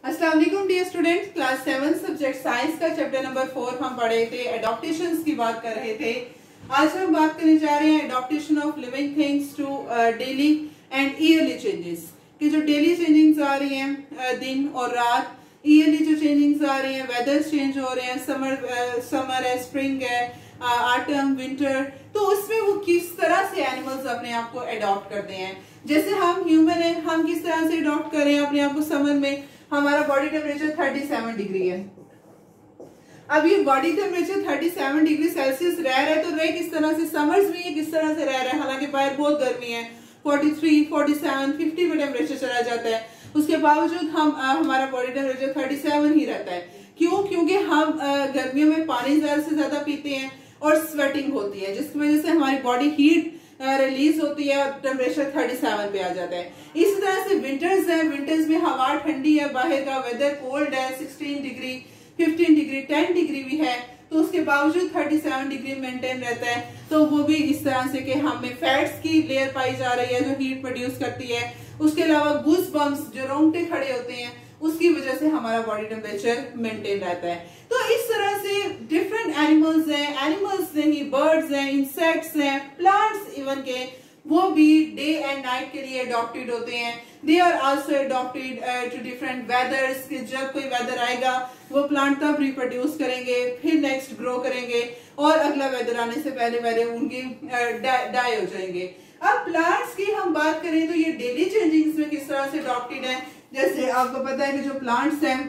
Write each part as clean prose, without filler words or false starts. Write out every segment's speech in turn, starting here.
अस्सलाम वालेकुम dear students, class 7 subject science का चैप्टर नंबर 4 हम पढ़े थे। एडॉप्टेशंस की बात कर रहे थे। आज हम बात करने जा रहे हैं adaptation of living things to daily and yearly changes. कि जो डेली चेंजिंग्स आ रही हैं दिन और रात, ईयरली जो चेंजिंग्स आ रही हैं, वेदर चेंज हो रहे हैं, समर है, स्प्रिंग है, ऑटम, विंटर, तो उसमें वो किस तरह से एनिमल्स अपने आप को अडॉप्ट करते हैं। जैसे हम ह्यूमन है, हम किस तरह से अडॉप्ट कर रहे हैं अपने आप को। समर में हमारा बॉडी टेम्परेचर 37 डिग्री है। अब ये बॉडी टेम्परेचर 37 डिग्री सेल्सियस रह रहा है, तो रह किस तरह से, समर्स में ये किस तरह से रह रहा है। हालांकि बाहर बहुत गर्मी है, 43, 47, 50 में टेम्परेचर चला जाता है, उसके बावजूद हम हमारा बॉडी टेम्परेचर 37 ही रहता है। क्यों? क्योंकि हम गर्मियों में पानी ज्यादा से ज्यादा पीते हैं और स्वेटिंग होती है, जिसकी वजह से हमारी बॉडी हीट रिलीज होती है और टेम्परेचर 37 पे आ जाता है। इसी तरह से विंटर्स है, विंटर्स में हवा ठंडी है, बाहर का वेदर कोल्ड है, 16 डिग्री, 15 डिग्री, 10 डिग्री भी है, तो उसके बावजूद 37 डिग्री मेंटेन रहता है। तो वो भी इस तरह से कि हमें फैट्स की लेयर पाई जा रही है जो हीट प्रोड्यूस करती है। उसके अलावा गूस बम्स, जो रोंगटे खड़े होते हैं, उसकी वजह से हमारा बॉडी टेम्परेचर मेंटेन रहता है। तो इस तरह से डिफरेंट एनिमल्स हैं, एनिमल्स नहीं, बर्ड्स हैं, इंसेक्ट्स हैं, प्लांट्स इवन के, वो भी डे एंड नाइट के लिए अडॉप्टेड होते हैं। They are also adopted to different weathers, कि जब कोई वेदर आएगा वो प्लांट तब रिप्रोड्यूस करेंगे, फिर नेक्स्ट ग्रो करेंगे और अगला वेदर आने से पहले पहले उनकी डाई हो जाएंगे। अब प्लांट्स की हम बात करें तो ये डेली चेंजिंग्स में किस तरह से अडॉप्टेड है। जैसे आपको पता है कि जो प्लांट्स हैं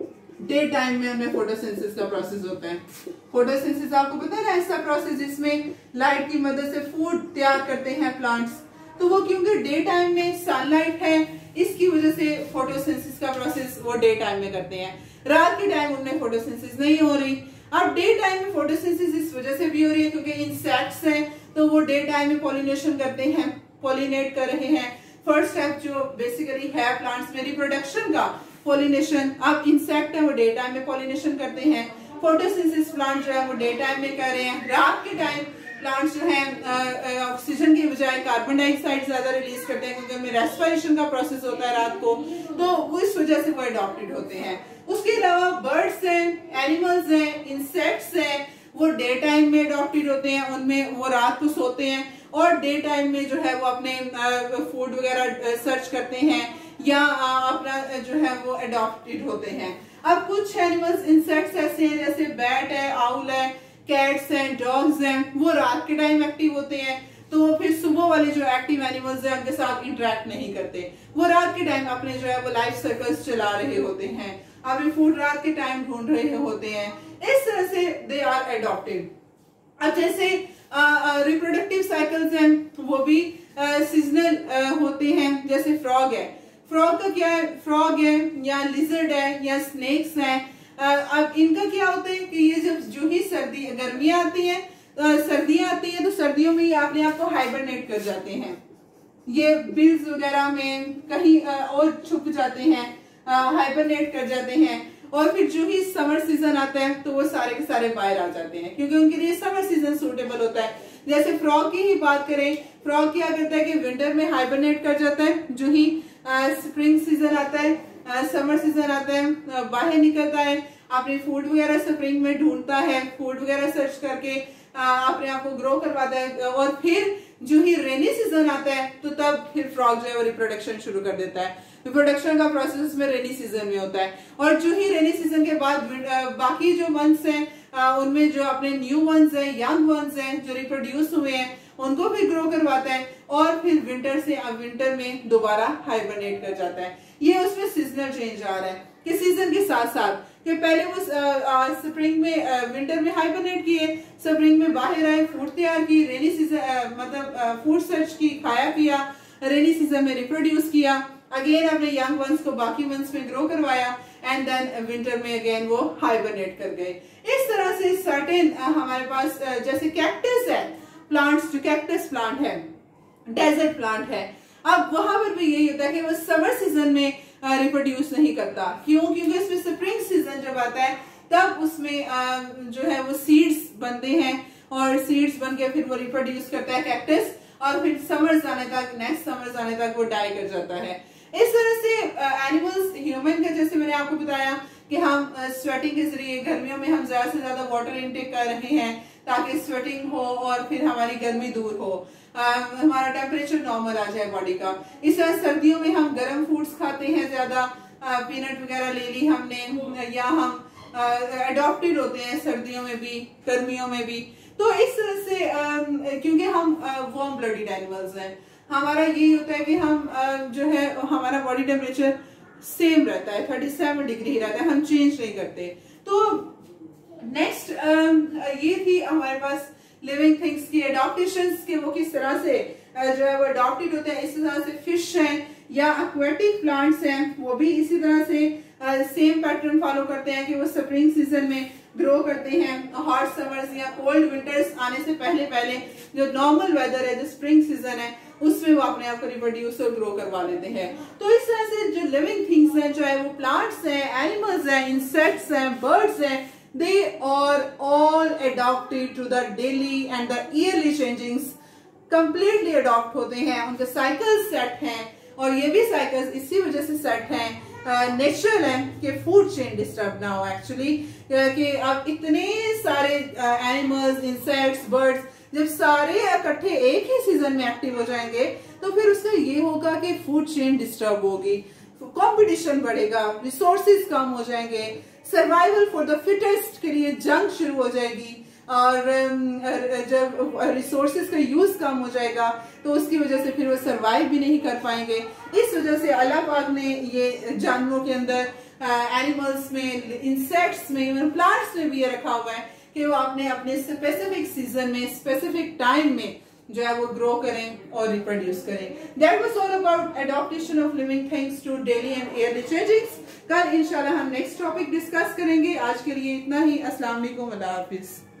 डे टाइम में उनमें फोटोसिंथेसिस का प्रोसेस होता है। फोटोसिंथेसिस आपको पता है ना, ऐसा प्रोसेस जिसमें लाइट की मदद से फूड तैयार करते हैं प्लांट्स। तो वो क्योंकि डे टाइम में सनलाइट है, इसकी वजह से फोटोसिंथेसिस का प्रोसेस वो डे टाइम में करते हैं। रात के टाइम उनमें फोटोसिंथेसिस नहीं हो रही। अब डे टाइम में फोटोसिंथेसिस इस वजह से भी हो रही है क्योंकि इंसेक्ट्स हैं, तो वो डे टाइम में पॉलिनेशन करते हैं, पॉलिनेट कर रहे हैं। फर्स्ट स्टेप जो बेसिकली है प्लांट्स में रिप्रोडक्शन का, पॉलिनेशन। अब इंसेक्ट है वो डे टाइम में पॉलिनेशन करते हैं। फोटोसिंथेसिस प्लांट जो है वो डे टाइम में कर रहे हैं। रात के टाइम प्लांट्स जो है ऑक्सीजन की बजाय कार्बन डाइऑक्साइड ज्यादा रिलीज करते हैं क्योंकि उनमें रेस्पिरेशन का प्रोसेस होता है रात को, तो इस वजह से वो अडॉप्टेड होते हैं। उसके अलावा बर्ड्स हैं, एनिमल्स हैं, इंसेक्ट्स हैं, वो डे टाइम में अडॉप्टेड होते हैं, उनमें वो रात को सोते हैं और डे टाइम में जो है वो अपने फूड वगैरह सर्च करते हैं या अपना जो है वो अडॉप्टेड होते हैं। अब कुछ एनिमल्स, इंसेक्ट्स ऐसे हैं जैसे बैट है, आउल है, कैट्स हैं, डॉग्स हैं, वो रात के टाइम एक्टिव होते हैं, तो फिर सुबह वाले जो एक्टिव एनिमल्स हैं उनके साथ इंटरेक्ट नहीं करते, वो रात के टाइम अपने जो है वो लाइफ सर्कल्स चला रहे होते हैं, अपने फूड रात के टाइम ढूंढ रहे होते हैं। इस तरह से दे आर अडॉप्टेड। अब जैसे रिप्रोडक्टिव साइकिल्स हैं वो भी सीजनल होते हैं। जैसे फ्रॉग है, फ्रॉग का क्या है, फ्रॉग है या लिजर्ड है या स्नेक्स हैं। अब इनका क्या होता है कि ये जब जो ही सर्दी गर्मियां आती हैं, सर्दियां आती हैं, तो सर्दियों में ये अपने आप को हाइबरनेट कर जाते हैं, ये बिल्स वगैरह में कहीं और छुप जाते हैं, हाइबरनेट कर जाते हैं। और फिर जो ही समर सीजन आता है तो वो सारे के सारे बाहर आ जाते हैं क्योंकि उनके लिए समर सीजन सूटेबल होता है। जैसे फ्रॉग की ही बात करें, फ्रॉग क्या करता है कि विंटर में हाइबरनेट कर जाता है, जो ही स्प्रिंग सीजन आता है, समर सीजन आता है, बाहर निकलता है, अपने फूड वगैरह स्प्रिंग में ढूंढता है, फूड वगैरह सर्च करके अपने आप को ग्रो करवाता है। और फिर जो ही रेनी सीजन आता है तो तब फिर फ्रॉग जो है वो रिप्रोडक्शन शुरू कर देता है। रिप्रोडक्शन का प्रोसेस में रेनी सीजन में होता है और जो ही रेनी सीजन के बाद बाकी जो मंथ्स हैं उनमें जो अपने न्यू वंस हैं, यंग वंस हैं जो रिप्रोड्यूस हुए हैं, उनको भी ग्रो करवाता है और फिर विंटर से विंटर में दोबारा हाइबरनेट कर जाता है। ये उसमें सीजनल चेंज आ रहा है कि सीजन के साथ साथ कि पहले वो स्प्रिंग में विंटर में हाइबरनेट किए, स्प्रिंग में बाहर आए, फूड तैयार की, रेनी सीजन मतलब फूड सर्च की, खाया पिया, रेनी सीजन में रिप्रोड्यूस किया, अगेन अपने यंग वंस को बाकी वंस में ग्रो करवाया एंड देन विंटर में अगेन वो हाइबरनेट कर गए। इस तरह से सर्टेन हमारे पास जैसे कैक्टस है, प्लांट्स जो कैक्टस प्लांट है, डेजर्ट प्लांट है, अब वहां पर भी यही होता है कि वो समर सीजन में रिप्रोड्यूस नहीं करता। क्यों? क्योंकि इसमें स्प्रिंग सीजन जब आता है तब उसमें जो है वो सीड्स बनते हैं और सीड्स बन के फिर वो रिप्रोड्यूस करता है कैक्टस और फिर समर्स आने तक, नेक्स्ट समर्स आने तक वो डाई कर जाता है। इस तरह से एनिमल्स ह्यूमन का, जैसे मैंने आपको बताया कि हम स्वेटिंग के जरिए गर्मियों में हम ज्यादा से ज्यादा वाटर इनटेक कर रहे हैं ताकि स्वेटिंग हो और फिर हमारी गर्मी दूर हो, हमारा टेम्परेचर नॉर्मल आ जाए बॉडी का। इस तरह सर्दियों में हम गर्म फूड्स खाते हैं ज्यादा, पीनट वगैरह ले ली हमने, या हम अडॉप्टेड होते हैं सर्दियों में भी गर्मियों में भी। तो इस तरह से क्योंकि हम वार्म ब्लडेड एनिमल्स हैं, हमारा यही होता है कि हम जो है हमारा बॉडी टेम्परेचर सेम रहता है, 37 डिग्री ही रहता है, हम चेंज नहीं करते। तो नेक्स्ट ये थी हमारे पास लिविंग थिंग्स की एडॉप्टेशंस के, वो किस तरह से जो है वो अडॉप्टेड होते हैं। इस तरह से फिश हैं या एक्वेटिक प्लांट्स हैं, वो भी इसी तरह से सेम पैटर्न फॉलो करते हैं कि वो स्प्रिंग सीजन में ग्रो करते हैं। हॉट समर्स या कोल्ड विंटर्स आने से पहले पहले जो नॉर्मल वेदर है, जो स्प्रिंग सीजन है, उसमें वो अपने आप को रिप्रोड्यूस और ग्रो करवा लेते हैं। तो इस तरह से जो लिविंग थिंग्स हैं, चाहे वो प्लांट्स हैं, एनिमल्स हैं, इंसेक्ट्स हैं, बर्ड्स हैं, they are all adapted to the daily and the yearly changings, completely adopt होते हैं, उनके साइकिल सेट हैं। और ये भी साइकिल्स इसी वजह से सेट हैं, नेचुरल है कि फूड चेन डिस्टर्ब ना हो एक्चुअली, कि अब इतने सारे एनिमल्स, इंसेक्ट्स, बर्ड्स जब सारे इकट्ठे एक ही सीजन में एक्टिव हो जाएंगे तो फिर उसका ये होगा कि फूड चेन डिस्टर्ब होगी, कंपटीशन बढ़ेगा, रिसोर्सेज कम हो जाएंगे, सर्वाइवल फॉर द फिटेस्ट के लिए जंग शुरू हो जाएगी, और जब रिसोर्सेज का यूज कम हो जाएगा तो उसकी वजह से फिर वो सर्वाइव भी नहीं कर पाएंगे। इस वजह से अल्लाह पाक ने ये जानवरों के अंदर, एनिमल्स में, इंसेक्ट्स में, इवन प्लांट्स में भी ये रखा हुआ है कि वो अपने स्पेसिफिक सीजन में, स्पेसिफिक टाइम में जो है वो ग्रो करें और रिप्रोड्यूस करें। That was all about adaptation of living things to daily and yearly changings. कल इंशाल्लाह हम नेक्स्ट टॉपिक डिस्कस करेंगे। आज के लिए इतना ही। अस्सलाम वालेकुम, अल्लाह हाफिज।